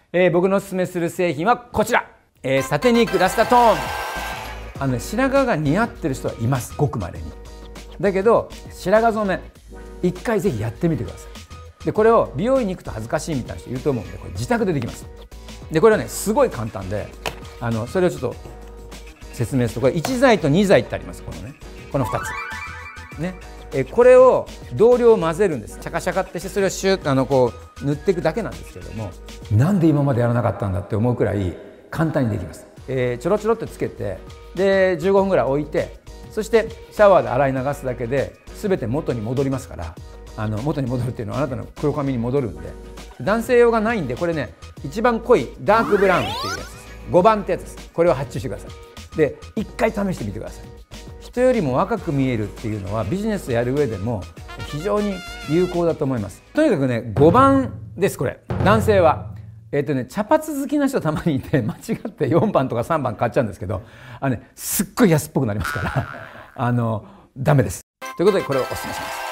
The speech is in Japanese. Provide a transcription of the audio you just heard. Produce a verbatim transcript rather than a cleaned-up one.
えー、僕のおすすめする製品はこちら、えー、サテニックラスタトーン。あのね、白髪が似合ってる人はいます、ごくまれに。だけど白髪染め一回ぜひやってみてください。でこれを美容院に行くと恥ずかしいみたいな人いると思うんで、これ自宅でできます。でこれはねすごい簡単で、あのそれをちょっと説明すると、これいち剤とに剤ってあります。このねこのふたつね、えこれを同量混ぜるんです。シャカシャカってして、それをシュッあのこう塗っていくだけなんですけれども、なんで今までやらなかったんだって思うくらい簡単にできます。えー、ちょろちょろってつけて、でじゅうごふんぐらい置いて、そしてシャワーで洗い流すだけで全て元に戻りますから、あの元に戻るっていうのはあなたの黒髪に戻るんで。男性用がないんで、これね一番濃いダークブラウンっていうやつです。ごばんってやつです。これを発注してください。でいっかい試してみてください。人よりも若く見えるっていうのはビジネスやる上でも非常に有効だと思います。とにかくねごばんです。これ男性はえっとね茶髪好きな人たまにいて、間違ってよんばんとかさんばん買っちゃうんですけど、あのねすっごい安っぽくなりますからあのダメです。ということでこれをお勧めします。